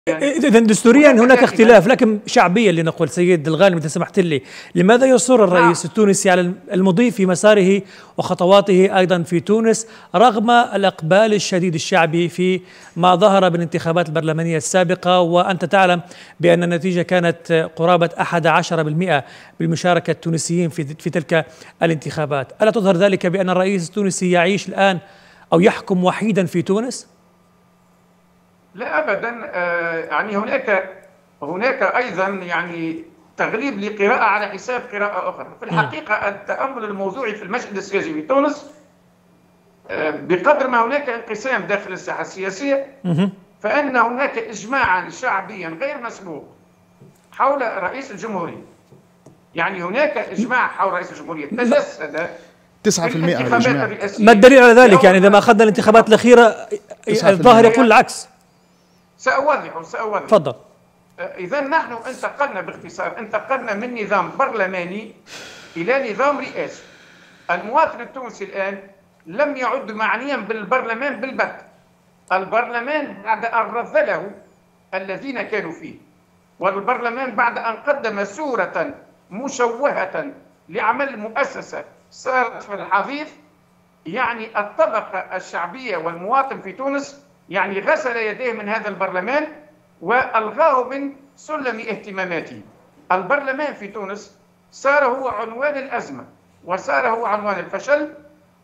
إذا دستوريا هناك اختلاف، لكن شعبيا لنقول سيد الغانم إذا سمحت لي، لماذا يصر الرئيس التونسي على المضي في مساره وخطواته أيضا في تونس رغم الإقبال الشديد الشعبي في ما ظهر بالانتخابات البرلمانية السابقة، وأنت تعلم بأن النتيجة كانت قرابة 11% بالمشاركة التونسيين في تلك الانتخابات؟ ألا تظهر ذلك بأن الرئيس التونسي يعيش الآن أو يحكم وحيدا في تونس؟ لا ابدا. يعني هناك ايضا يعني تغليب لقراءه على حساب قراءه اخرى. في الحقيقه التامل الموضوعي في المشهد السياسي في تونس بقدر ما هناك انقسام داخل الساحه السياسيه، فان هناك اجماعا شعبيا غير مسبوق حول رئيس الجمهوريه. يعني هناك اجماع حول رئيس الجمهوريه تجسد 9% الاجماع. ما الدليل على ذلك؟ يعني إذا ما أخذنا الانتخابات الأخيرة الظاهر يقول العكس. سأوضح. تفضل. إذا نحن انتقلنا من نظام برلماني إلى نظام رئاسي. المواطن التونسي الآن لم يعد معنيا بالبرلمان بالبت. البرلمان بعد أن رذله الذين كانوا فيه، والبرلمان بعد أن قدم صورة مشوهة لعمل مؤسسة صارت في الحضيض، يعني الطبقة الشعبية والمواطن في تونس يعني غسل يديه من هذا البرلمان وألغاه من سلم اهتماماته. البرلمان في تونس صار هو عنوان الأزمة وصار هو عنوان الفشل.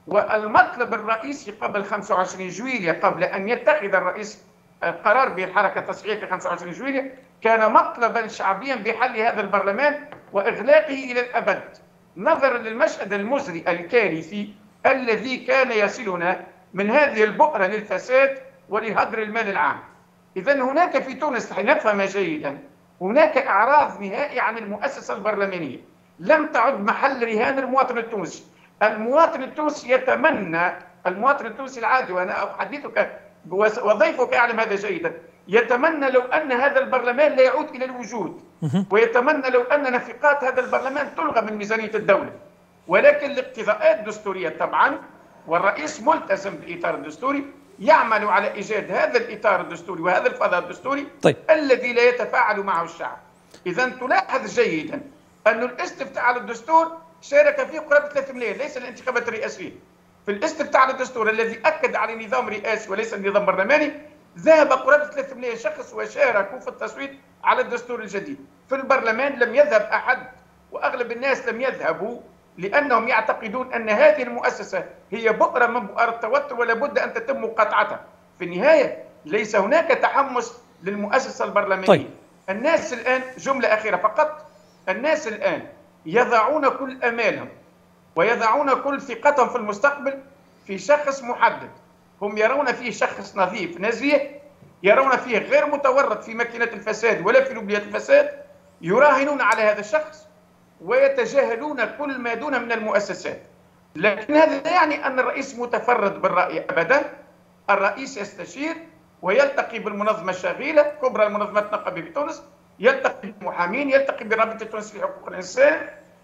والمطلب الرئيسي قبل 25 جويلية، قبل أن يتخذ الرئيس قرار بالحركة التصحيحية في 25 جويلية، كان مطلبا شعبيا بحل هذا البرلمان وإغلاقه إلى الأبد، نظرا للمشهد المزري الكارثي الذي كان يصلنا من هذه البؤرة للفساد ولهدر المال العام. إذا هناك في تونس، نفهم جيدا، هناك إعراض نهائي عن المؤسسة البرلمانية، لم تعد محل رهان المواطن التونسي. المواطن التونسي يتمنى، المواطن التونسي العادي، وأنا أحدثك وضيفك يعلم هذا جيدا، يتمنى لو أن هذا البرلمان لا يعود إلى الوجود، ويتمنى لو أن نفقات هذا البرلمان تلغى من ميزانية الدولة. ولكن الاقتضاءات الدستورية طبعا، والرئيس ملتزم بالإطار الدستوري، يعمل على إيجاد هذا الإطار الدستوري وهذا الفضاء الدستوري الذي لا يتفاعل معه الشعب. إذا تلاحظ جيدا أن الاستفتاء على الدستور شارك فيه قرابة 3 ملايين، ليس الانتخابات الرئاسية. في الاستفتاء على الدستور الذي أكد على نظام رئاسي وليس نظام برلماني، ذهب قرابة 3 ملايين شخص وشاركوا في التصويت على الدستور الجديد. في البرلمان لم يذهب أحد، وأغلب الناس لم يذهبوا لأنهم يعتقدون أن هذه المؤسسة هي بؤرة من بؤر التوتر ولا بد أن تتم مقاطعتها. في النهاية ليس هناك تحمس للمؤسسة البرلمانية. الناس الآن، جملة أخيرة فقط، الناس الآن يضعون كل أمالهم ويضعون كل ثقتهم في المستقبل في شخص محدد. هم يرون فيه شخص نظيف نزيه، يرون فيه غير متورط في ماكينة الفساد ولا في لوبيات الفساد، يراهنون على هذا الشخص ويتجاهلون كل ما دون من المؤسسات. لكن هذا لا يعني أن الرئيس متفرد بالرأي أبدا. الرئيس يستشير ويلتقي بالمنظمة الشغيلة، كبرى المنظمات النقابية في تونس، يلتقي بالمحامين، يلتقي برابطة تونس لحقوق الإنسان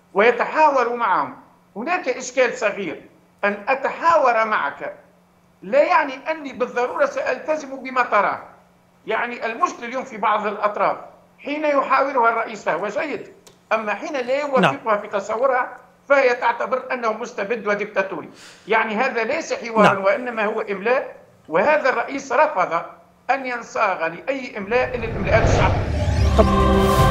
ويتحاور معهم. هناك إشكال صغير، أن أتحاور معك لا يعني أني بالضرورة سألتزم بما تراه. يعني المشكلة اليوم في بعض الأطراف حين يحاورها الرئيس فهو جيد، أما حين لا يوافقها في تصورها فهي تعتبر أنه مستبد وديكتاتوري. يعني هذا ليس حوارا وإنما هو إملاء، وهذا الرئيس رفض أن ينصاغ لأي إملاء إلا الإملاءات الشعبية.